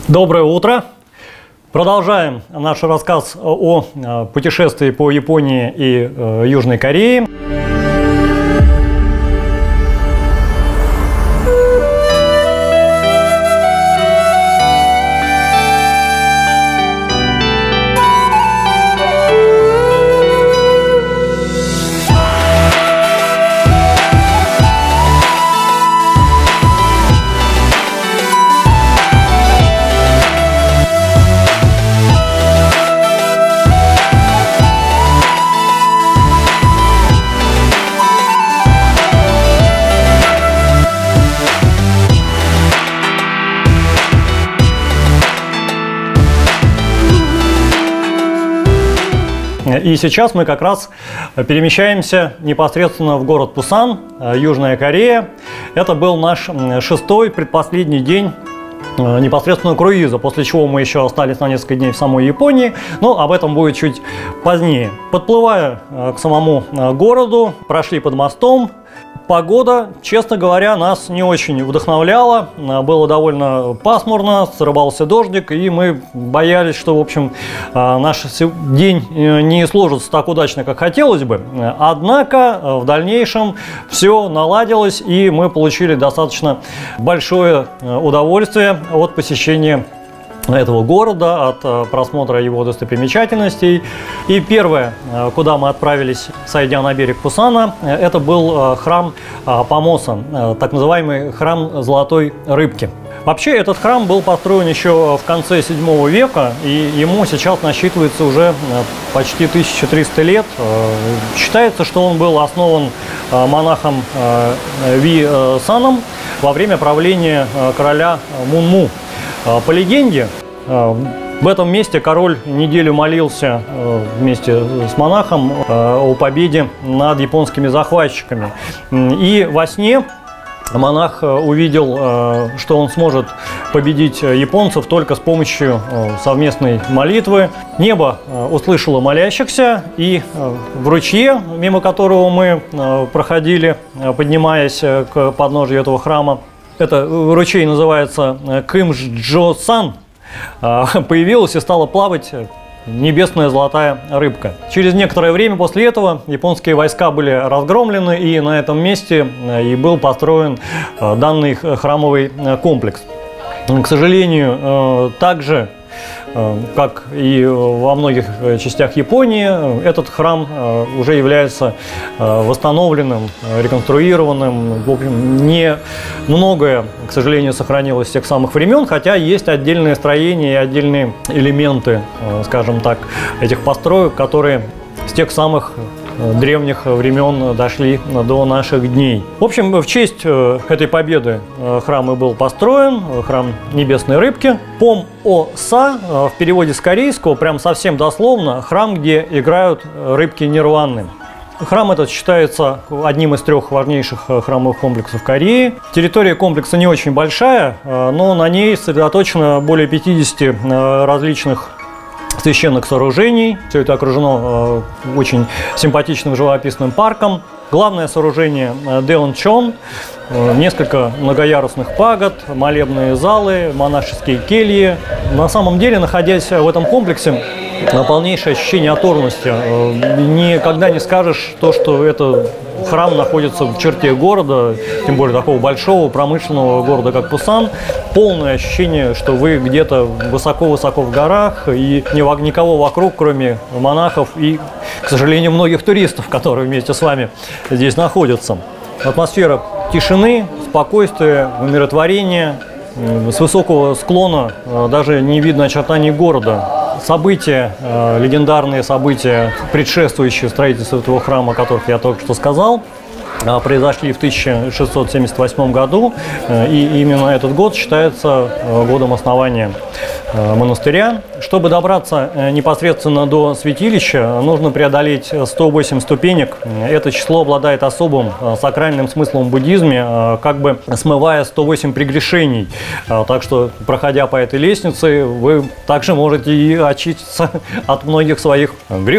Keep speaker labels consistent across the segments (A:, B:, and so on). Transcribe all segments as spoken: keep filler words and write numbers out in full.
A: Доброе утро! Продолжаем наш рассказ о путешествии по Японии и Южной Корее. И сейчас мы как раз перемещаемся непосредственно в город Пусан, Южная Корея. Это был наш шестой, предпоследний день непосредственно круиза, после чего мы еще остались на несколько дней в самой Японии, но об этом будет чуть позднее. Подплывая к самому городу, прошли под мостом. Погода, честно говоря, нас не очень вдохновляла. Было довольно пасмурно, срывался дождик, и мы боялись, что, в общем, наш день не сложится так удачно, как хотелось бы. Однако в дальнейшем все наладилось, и мы получили достаточно большое удовольствие от посещения этого города, от просмотра его достопримечательностей. И первое, куда мы отправились, сойдя на берег Пусана, это был храм Помосан, так называемый храм Золотой Рыбки. Вообще, этот храм был построен еще в конце седьмого века, и ему сейчас насчитывается уже почти тысяча триста лет. Считается, что он был основан монахом Ви Саном во время правления короля Мунму. По легенде, в этом месте король неделю молился вместе с монахом о победе над японскими захватчиками. И во сне монах увидел, что он сможет победить японцев только с помощью совместной молитвы. Небо услышало молящихся, и в ручье, мимо которого мы проходили, поднимаясь к подножию этого храма, это ручей называется Кымджо-сан, появилась и стала плавать небесная золотая рыбка. Через некоторое время после этого японские войска были разгромлены, и на этом месте и был построен данный храмовый комплекс. К сожалению, также, как и во многих частях Японии, этот храм уже является восстановленным, реконструированным. В общем, не многое, к сожалению, сохранилось с тех самых времен, хотя есть отдельные строения и отдельные элементы, скажем так, этих построек, которые с тех самых древних времен дошли до наших дней. В общем, в честь этой победы храм и был построен, храм Небесной Рыбки. Пом-о-са в переводе с корейского, прям совсем дословно, храм, где играют рыбки Нирваны. Храм этот считается одним из трех важнейших храмовых комплексов Кореи. Территория комплекса не очень большая, но на ней сосредоточено более пятидесяти различных священных сооружений. Все это окружено э, очень симпатичным живописным парком. Главное сооружение Дэончон, э, несколько многоярусных пагод, молебные залы, монашеские кельи. На самом деле, находясь в этом комплексе, полнейшее ощущение оторванности. Э, никогда не скажешь то, что это храм находится в черте города, тем более такого большого промышленного города, как Пусан. Полное ощущение, что вы где-то высоко-высоко в горах, и никого вокруг, кроме монахов и, к сожалению, многих туристов, которые вместе с вами здесь находятся. Атмосфера тишины, спокойствия, умиротворения. С высокого склона даже не видно очертаний города. События, э, легендарные события, предшествующие строительству этого храма, о которых я только что сказал, э, произошли в тысяча шестьсот семьдесят восьмом году, э, и именно этот год считается э, годом основания э, монастыря. Чтобы добраться э, непосредственно до святилища, нужно преодолеть сто восемь ступенек. Это число обладает особым э, сакральным смыслом в буддизме, э, как бы смывая сто восемь прегрешений. Э, так что, проходя по этой лестнице, вы также можете и очиститься от многих своих грехов.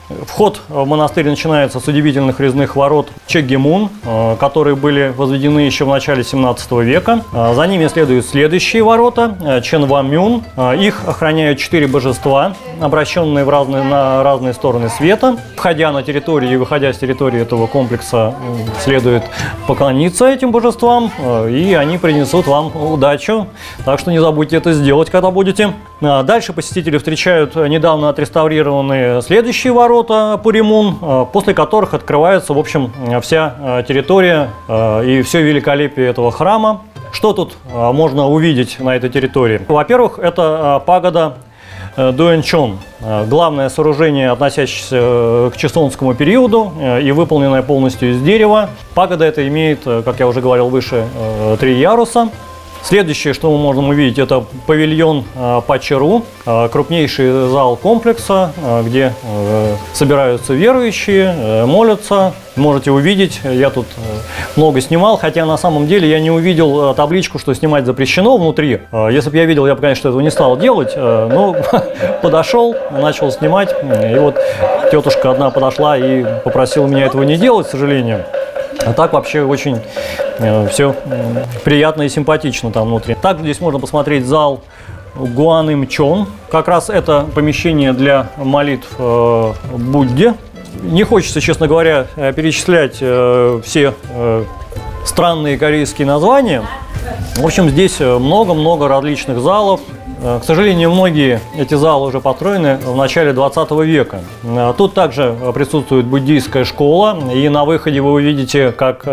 A: Вход в монастырь начинается с удивительных резных ворот Чегемун, которые были возведены еще в начале семнадцатого века. За ними следуют следующие ворота Ченвамюн. Их охраняют четыре божества, обращенные в разные, на разные стороны света. Входя на территорию и выходя с территории этого комплекса, следует поклониться этим божествам, и они принесут вам удачу. Так что не забудьте это сделать, когда будете. Дальше посетители встречают недавно отреставрированные следующие ворота Пуримун, после которых открывается, в общем, вся территория и все великолепие этого храма. Что тут можно увидеть на этой территории? Во-первых, это пагода Дуэнчон, главное сооружение, относящееся к чесонскому периоду и выполненное полностью из дерева. Пагода эта имеет, как я уже говорил выше, три яруса. Следующее, что мы можем увидеть, это павильон Пачеру, крупнейший зал комплекса, где собираются верующие, молятся. Можете увидеть, я тут много снимал, хотя на самом деле я не увидел табличку, что снимать запрещено внутри. Если бы я видел, я бы, конечно, этого не стал делать, но подошел, начал снимать, и вот тетушка одна подошла и попросила меня этого не делать, к сожалению. А так вообще очень э, все э, приятно и симпатично там внутри. Также здесь можно посмотреть зал Гуанымчон. Как раз это помещение для молитв э, Будде. Не хочется, честно говоря, перечислять э, все э, странные корейские названия. В общем, здесь много-много различных залов. К сожалению, многие эти залы уже построены в начале двадцатого века. Тут также присутствует буддийская школа, и на выходе вы увидите, как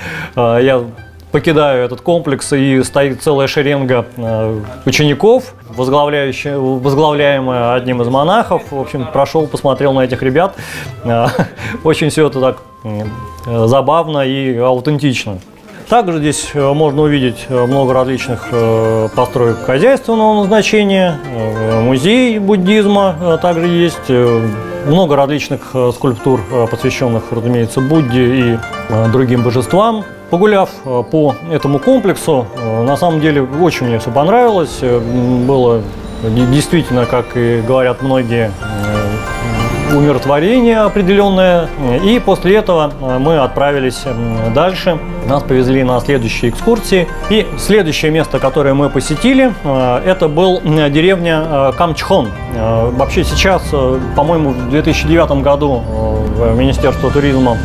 A: я покидаю этот комплекс, и стоит целая шеренга учеников, возглавляемая одним из монахов. В общем, прошел, посмотрел на этих ребят. Очень все это так забавно и аутентично. Также здесь можно увидеть много различных построек хозяйственного назначения, музей буддизма также есть, много различных скульптур, посвященных, разумеется, Будде и другим божествам. Погуляв по этому комплексу, на самом деле очень мне все понравилось, было действительно, как и говорят многие, умиротворение определенное, и после этого мы отправились дальше. Нас повезли на следующие экскурсии, и следующее место, которое мы посетили, это был деревня Камчхон. Вообще сейчас, по-моему, в две тысячи девятом году Министерство туризма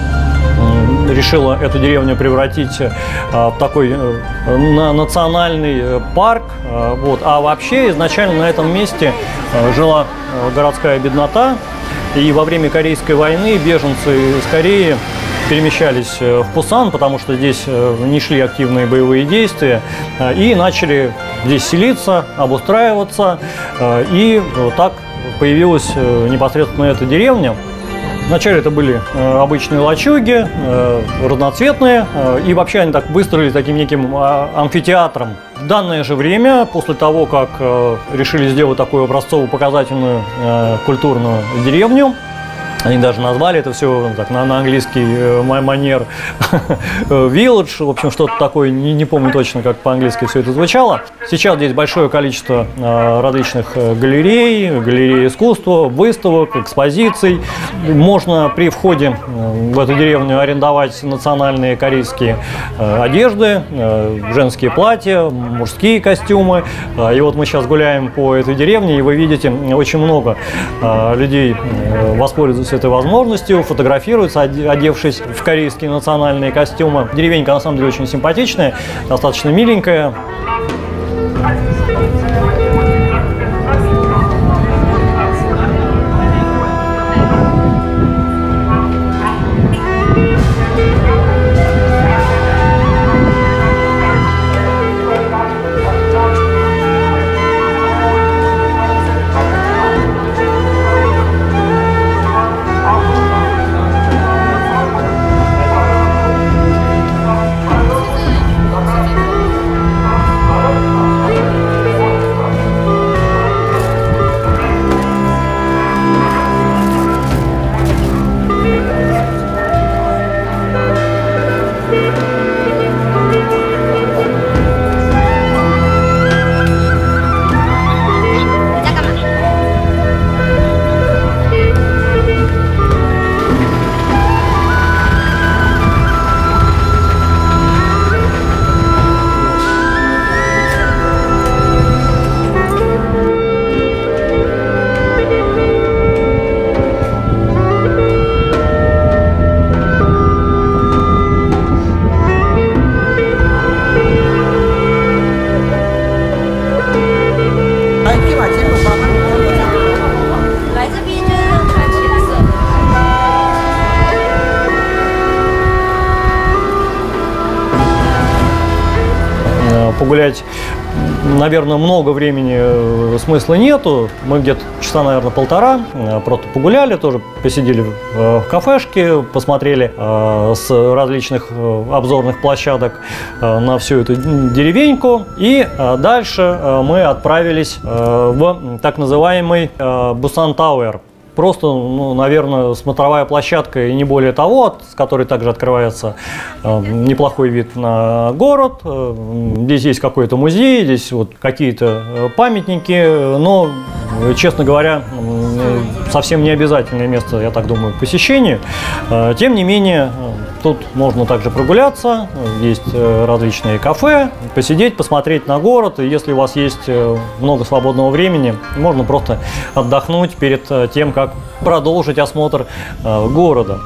A: решила эту деревню превратить в такой национальный парк. Вот. А вообще изначально на этом месте жила городская беднота. И во время Корейской войны беженцы из Кореи перемещались в Пусан, потому что здесь не шли активные боевые действия, и начали здесь селиться, обустраиваться. И так появилась непосредственно эта деревня. Вначале это были обычные лачуги, разноцветные, и вообще они так выстроились таким неким амфитеатром. В данное же время, после того, как решили сделать такую образцово-показательную культурную деревню, они даже назвали это все так, на, на английский манер Village, в общем, что-то такое, не, не помню точно, как по-английски все это звучало. Сейчас здесь большое количество э, различных галерей, галерей искусства, выставок, экспозиций. Можно при входе в эту деревню арендовать национальные корейские э, одежды, э, женские платья, мужские костюмы. Э, и вот мы сейчас гуляем по этой деревне, и вы видите, очень много э, людей э, воспользуются этой возможностью, фотографируются, одевшись в корейские национальные костюмы. Деревенька на самом деле очень симпатичная, достаточно миленькая. наверное, много времени смысла нету. Мы где-то часа, наверное, полтора просто погуляли, тоже посидели в кафешке, посмотрели с различных обзорных площадок на всю эту деревеньку. И дальше мы отправились в так называемый Busan Tower. Просто, ну, наверное, смотровая площадка и не более того, с которой также открывается э, неплохой вид на город. Здесь есть какой-то музей, здесь вот какие-то памятники, но, честно говоря, совсем не обязательное место, я так думаю, к посещению. Тем не менее, тут можно также прогуляться, есть различные кафе, посидеть, посмотреть на город. И если у вас есть много свободного времени, можно просто отдохнуть перед тем, как продолжить осмотр города.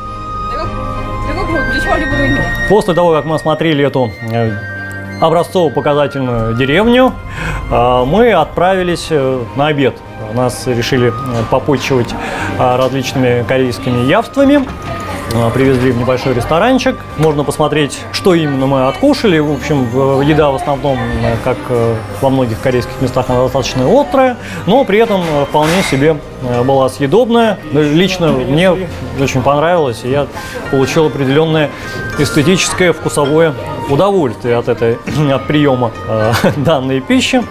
A: После того, как мы осмотрели эту образцово-показательную деревню, мы отправились на обед. Нас решили попутчивать различными корейскими явствами. Привезли в небольшой ресторанчик. Можно посмотреть, что именно мы откушали. В общем, еда в основном, как во многих корейских местах, она достаточно острая, но при этом вполне себе была съедобная. Лично мне очень понравилось, и я получил определенное эстетическое вкусовое удовольствие от, этой, от приема данной пищи.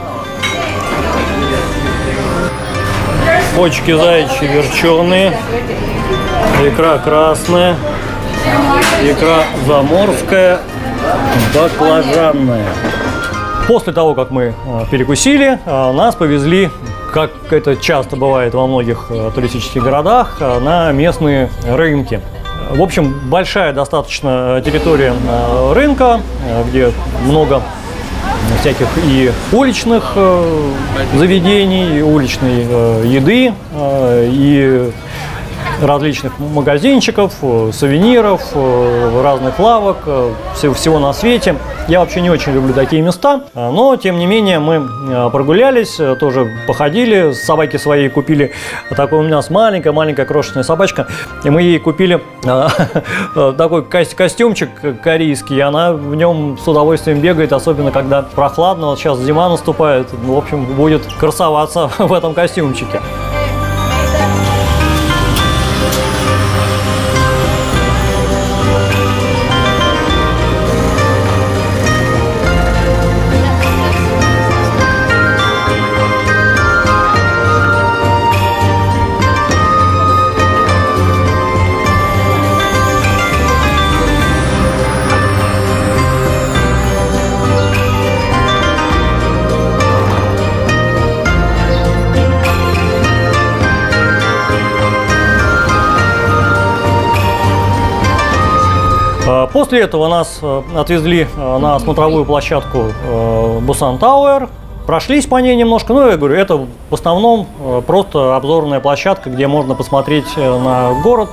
A: Почки заячьи верченые, икра красная, икра заморская, баклажанная. После того, как мы перекусили, нас повезли, как это часто бывает во многих туристических городах, на местные рынки. В общем, большая достаточно территория рынка, где много всяких и уличных э, заведений, и уличной э, еды, э, и различных магазинчиков, сувениров, разных лавок, всего на свете. Я вообще не очень люблю такие места, но тем не менее мы прогулялись, тоже походили, собаки своей купили, такой у нас маленькая-маленькая крошечная собачка, и мы ей купили такой костюмчик корейский, и она в нем с удовольствием бегает, особенно когда прохладно, вот сейчас зима наступает, в общем, будет красоваться в этом костюмчике. После этого нас отвезли на смотровую площадку Busan Tower, прошлись по ней немножко, ну, я говорю, это в основном просто обзорная площадка, где можно посмотреть на город.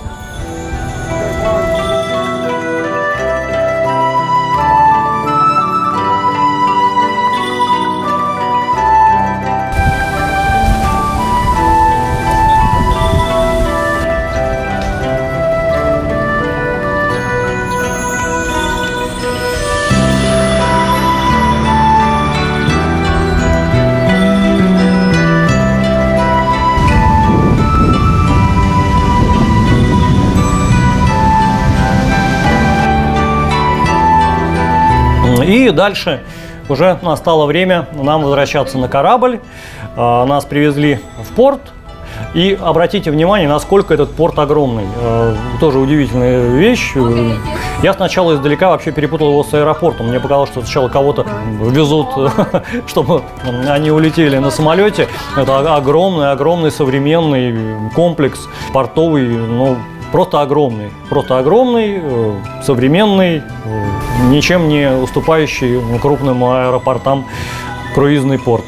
A: И дальше уже настало время нам возвращаться на корабль. Нас привезли в порт. И обратите внимание, насколько этот порт огромный. Тоже удивительная вещь. Я сначала издалека вообще перепутал его с аэропортом. Мне показалось, что сначала кого-то везут, чтобы они улетели на самолете. Это огромный, огромный современный комплекс портовый, ну, просто огромный. Просто огромный, современный, ничем не уступающий крупным аэропортам круизный порт.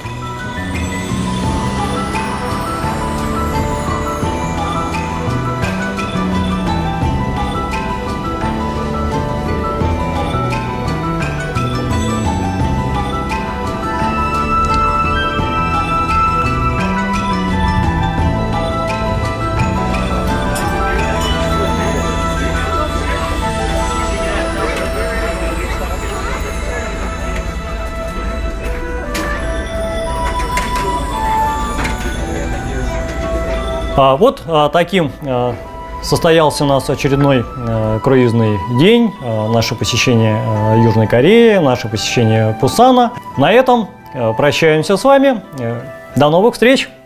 A: Вот таким состоялся у нас очередной круизный день, наше посещение Южной Кореи, наше посещение Пусана. На этом прощаемся с вами. До новых встреч!